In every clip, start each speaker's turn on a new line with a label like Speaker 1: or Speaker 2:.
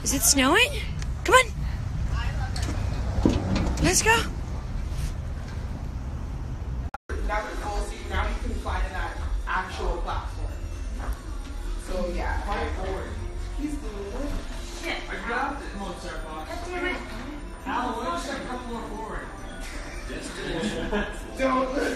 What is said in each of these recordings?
Speaker 1: Is it snowing? Come on. Let's go.
Speaker 2: Now you can fly to that actual platform. So yeah, fly forward. He's doing it.
Speaker 3: Shit. I got it. Come on, Sarah.
Speaker 1: God damn it.
Speaker 3: Alan, why don't you step a couple more forward?
Speaker 2: Don't.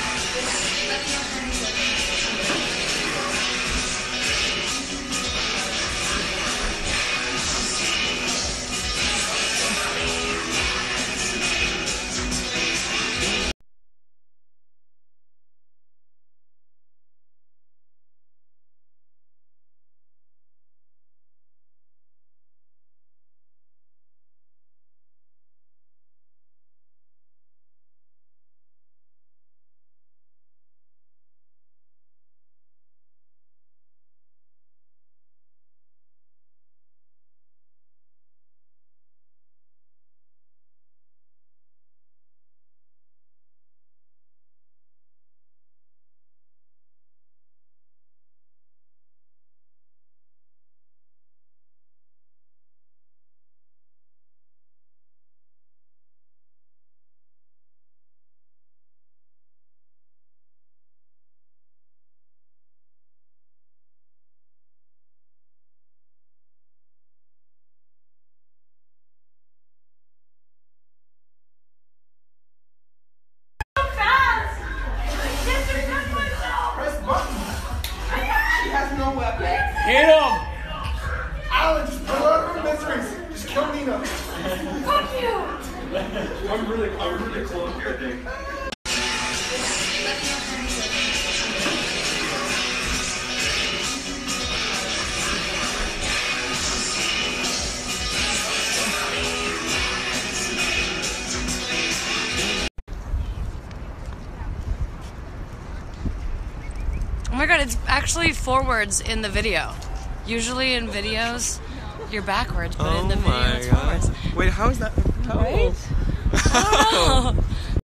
Speaker 3: Hit him!
Speaker 2: Alan, just pull out of her miseries. Just kill Nina.
Speaker 1: Fuck you.
Speaker 3: I'm really close here, I think.
Speaker 1: Oh my god, it's actually forwards in the video. Usually in videos, you're backwards, but in the video it's forwards.
Speaker 4: Wait, how is that?
Speaker 1: Right? I don't know.